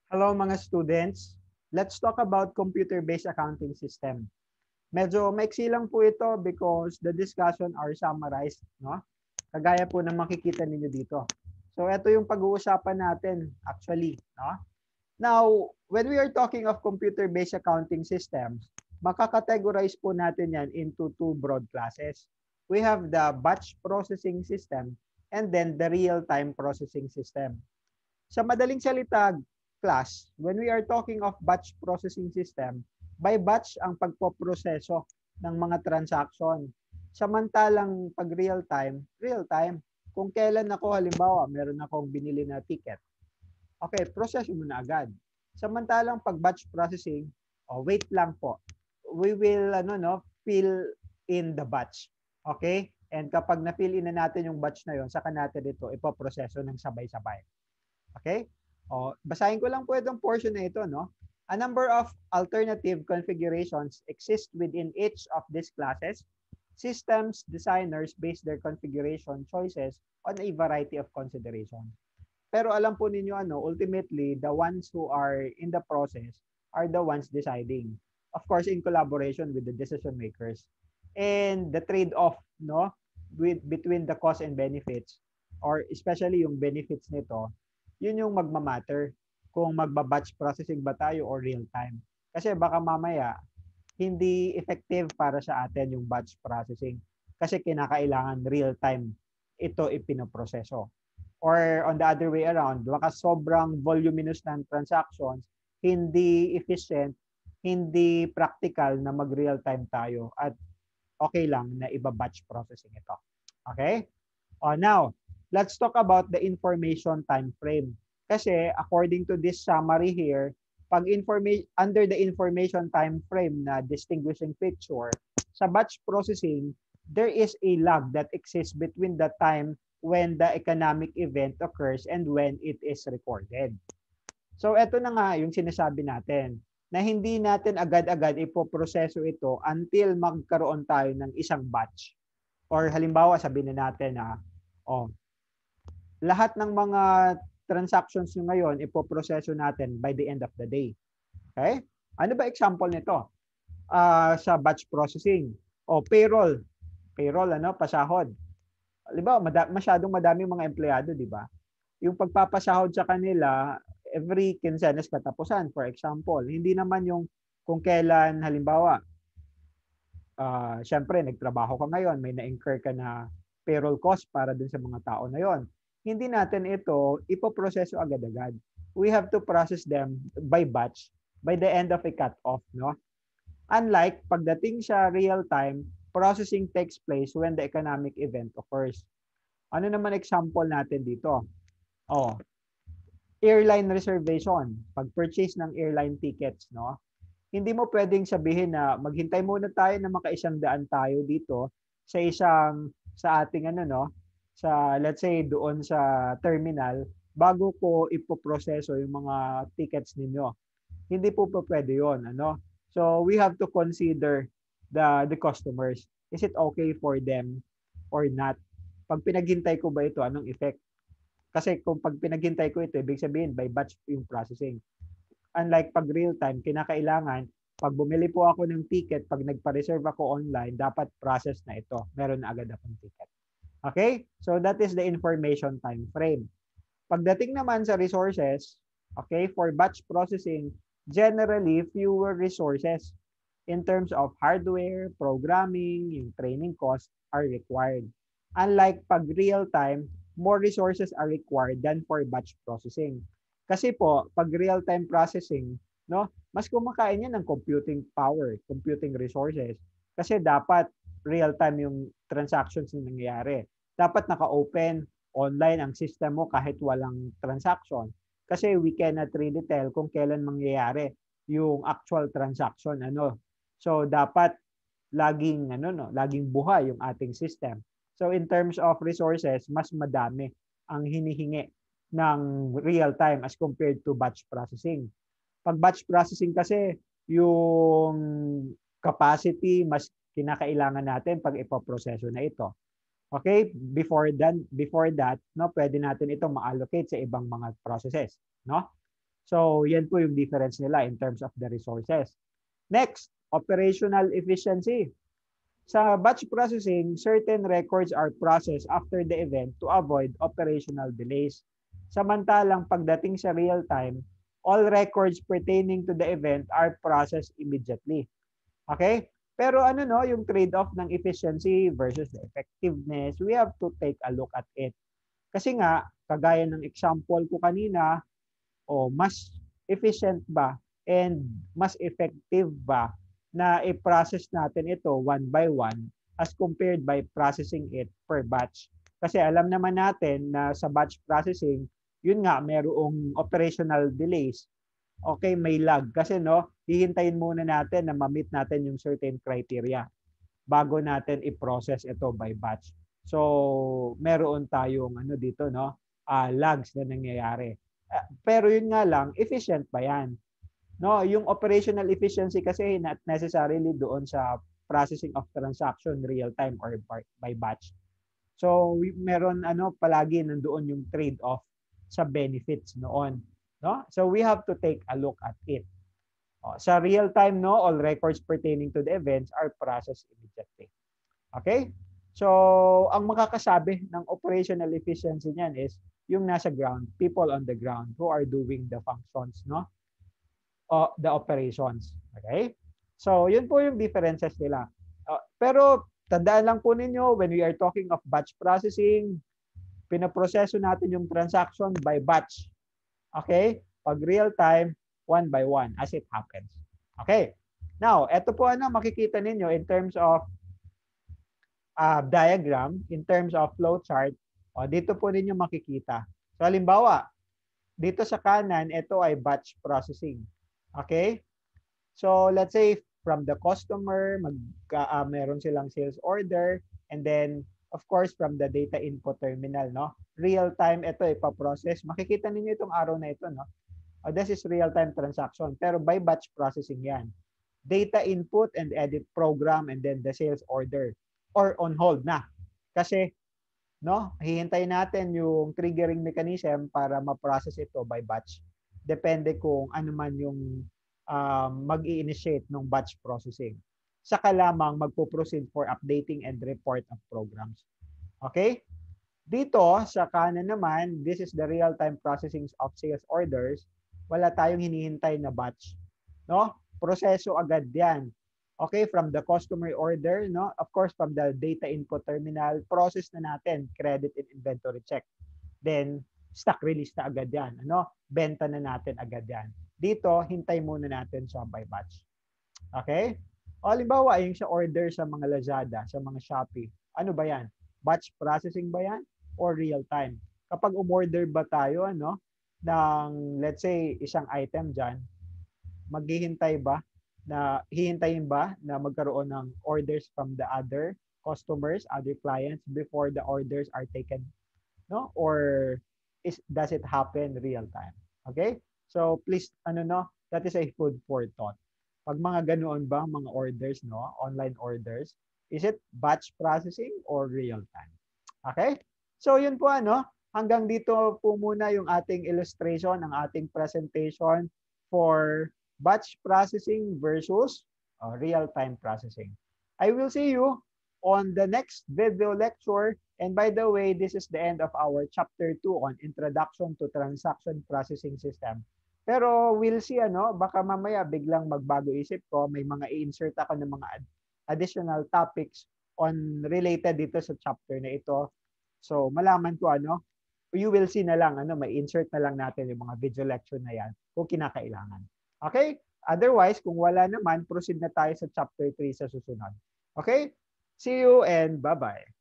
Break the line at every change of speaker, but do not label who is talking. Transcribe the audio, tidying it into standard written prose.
Hello mga students. Let's talk about computer-based accounting system. Medyo maiksi lang po ito because the discussion are summarized, no? Kagaya po ng makikita ninyo dito. So ito yung pag-uusapan natin actually, no? Now, when we are talking of computer-based accounting systems, makakategorize po natin yan into two broad classes. We have the batch processing system and then the real-time processing system. Sa madaling salita, class, when we are talking of batch processing system, by batch ang pagpoproseso ng mga transaction. Samantalang pag real time, kung kailan ako, halimbawa, meron akong binili na ticket. Okay, proseso mo na agad. Samantalang pag batch processing, wait lang po. We will fill in the batch. Okay? And kapag na-fill in na natin yung batch na yon, saka natin ito ipoproseso ng sabay-sabay. Okay? Basahin ko lang po itong portion na ito, no? A number of alternative configurations exist within each of these classes. Systems designers base their configuration choices on a variety of considerations. Pero alam po ninyo, ultimately, the ones who are in the process are the ones deciding. Of course, in collaboration with the decision makers. And the trade-off, no, between the cost and benefits, or especially yung benefits nito, yun yung magmamatter kung magba-batch processing ba tayo or real time. Kasi baka mamaya, hindi effective para sa atin yung batch processing kasi kinakailangan real time ito ipinoproseso. Or on the other way around, baka sobrang voluminous ng transactions, hindi efficient, hindi practical na mag-real time tayo at okay lang na iba-batch processing ito. Okay? Now, let's talk about the information time frame. Kasi according to this summary here, pag under the information time frame na distinguishing feature, sa batch processing, there is a lag that exists between the time when the economic event occurs and when it is recorded. So ito na nga yung sinasabi natin, na hindi natin agad-agad ipoproseso ito until magkaroon tayo ng isang batch. Or halimbawa, sabihin na natin na, lahat ng mga transactions nyo ngayon, ipoproseso natin by the end of the day. Okay? Ano ba example nito? Sa batch processing. Payroll. Payroll, pasahod. Halimbawa, masyadong madami mga empleyado, di ba? Yung pagpapasahod sa kanila, every quincenas katapusan, for example. Hindi naman yung kung kailan, halimbawa, syempre, nagtrabaho ka ngayon, may na-incur ka na payroll cost para dun sa mga tao na yon. Hindi natin ito ipoproseso agad-agad. We have to process them by batch by the end of a cut-off, no? Unlike pagdating sa real-time, processing takes place when the economic event occurs. Ano naman example natin dito? Airline reservation, pag-purchase ng airline tickets, no? Hindi mo pwedeng sabihin na maghintay muna tayo na maka-100 tayo dito sa ating sa let's say doon sa terminal bago ko ipoproseso yung mga tickets ninyo. Hindi po pwede 'yon, So we have to consider the customers. Is it okay for them or not? Pag pinaghintay ko ba ito, anong effect? Kasi kung pag pinaghintay ko ito, ibig sabihin by batch yung processing. Unlike pag real time, kinakailangan pag bumili po ako ng ticket, pag nagpa-reserve ako online, dapat process na ito. Meron na agad akong ticket. Okay? So that is the information time frame. Pagdating naman sa resources, okay, for batch processing, generally fewer resources in terms of hardware, programming, yung training costs are required. Unlike pag real time, more resources are required than for batch processing. Kasi po, pag real time processing, mas kumakain yan ng computing power, computing resources. Kasi dapat real time yung transactions na nangyayari. Dapat naka-open online ang system mo kahit walang transaction. Kasi we cannot really tell kung kailan mangyayari yung actual transaction. So dapat laging laging buhay yung ating system. So in terms of resources, mas madami ang hinihingi ng real time as compared to batch processing. Pag batch processing kasi, yung capacity mas kinakailangan natin pag ipoproseso na ito. Okay? Before that, pwede natin ito ma-allocate sa ibang mga processes, no? So, yan po yung difference nila in terms of the resources. Next, operational efficiency. Sa batch processing, certain records are processed after the event to avoid operational delays. Samantalang pagdating sa real-time, all records pertaining to the event are processed immediately. Okay? Pero ano no, yung trade-off ng efficiency versus the effectiveness, we have to take a look at it. Kasi nga, kagaya ng example ko kanina, mas efficient ba and mas effective ba na i-process natin ito one by one as compared by processing it per batch. Kasi alam naman natin na sa batch processing, yun nga, merong operational delays. Okay, may lag. Kasi no, hihintayin muna natin na ma-meet natin yung certain criteria bago natin i-process ito by batch. So, meron tayong ano dito, no? Lags na nangyayari. Pero yun nga lang, efficient ba yan? No, yung operational efficiency kasi not necessarily doon sa processing of transaction real time or by batch. So, meron ano palagi nandoon yung trade-off sa benefits noon, no? So, we have to take a look at it. Sa real time, no, all records pertaining to the events are processed immediately. Okay? So, ang makakasabi ng operational efficiency niyan is yung nasa ground, people on the ground who are doing the functions, no? The operations. Okay? So, yun po yung differences nila. Pero, tandaan lang po ninyo, when we are talking of batch processing, pinaproseso natin yung transaction by batch. Okay? Pag real time, one by one as it happens. Okay? Now, ito po ano makikita ninyo in terms of diagram, in terms of flow chart. Dito po ninyo makikita. So, halimbawa, dito sa kanan, ito ay batch processing. Okay? So, let's say from the customer, meron silang sales order, and then, of course, from the data input terminal, no? Real time, ito ipaprocess. Makikita ninyo itong arrow na ito, no? This is real-time transaction. Pero by batch processing yan. Data input and edit program, and then the sales order. Or on hold na. Kasi, no, hihintayin natin yung triggering mechanism para ma-process ito by batch. Depende kung ano man yung mag-i-initiate ng batch processing. Saka lamang magpo-proceed for updating and report of programs. Okay? Dito, sa kanan naman, this is the real-time processing of sales orders. Wala tayong hinihintay na batch. No? Proseso agad yan. Okay, from the customer order, no? Of course, from the data input terminal, process na natin, credit and inventory check. Then, stock release na agad yan. Ano? Benta na natin agad yan. Dito, hintay muna natin siya by batch. Okay? O, halimbawa, yung sa order sa mga Lazada, sa mga Shopee, ano ba yan? Batch processing ba yan? Or real time? Kapag umorder ba tayo, ano, ng, let's say, isang item dyan, maghihintay ba na hihintayin ba na magkaroon ng orders from the other customers, other clients before the orders are taken, no? Or does it happen real time? Okay? So please that is a food for thought. Pag mga ganoon ba mga orders, no, online orders, is it batch processing or real time? Okay? So yun po hanggang dito po muna yung ating illustration, ang ating presentation for batch processing versus real-time processing. I will see you on the next video lecture. And by the way, this is the end of our chapter 2 on Introduction to Transaction Processing System. Pero we'll see, baka mamaya biglang magbago isip ko, may mga i-insert ako ng mga additional topics on related dito sa chapter na ito. So malaman ko you will see na lang, may insert na lang natin yung mga video lecture na yan kung kinakailangan. Okay? Otherwise, kung wala naman, proceed na tayo sa chapter 3 sa susunod. Okay? See you and bye-bye.